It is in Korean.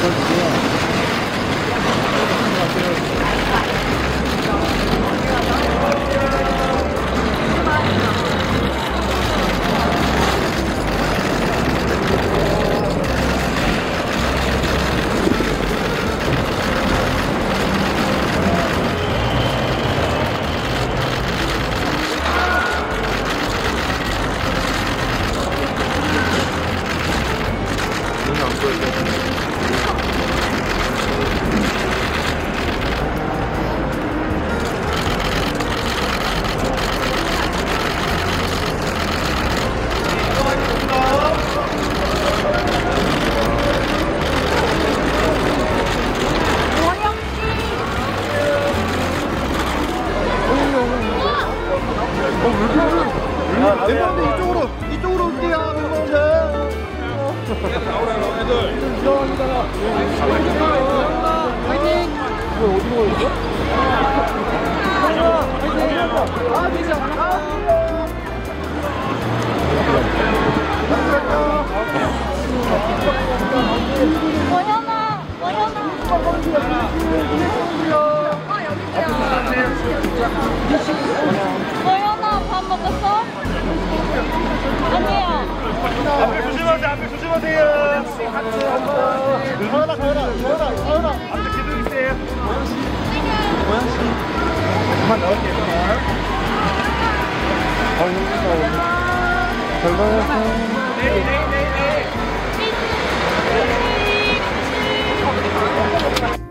이쪽으로 올게요. 파이팅! 이거 어디로 가야 원현아, 밥 먹었어? 아니에요. 앞에 조심하세요. 앞에 조심하세요. 서연아. 앞에 기둥 있어요. 모양씨. 그만 나올게요. 잘 가요. 네.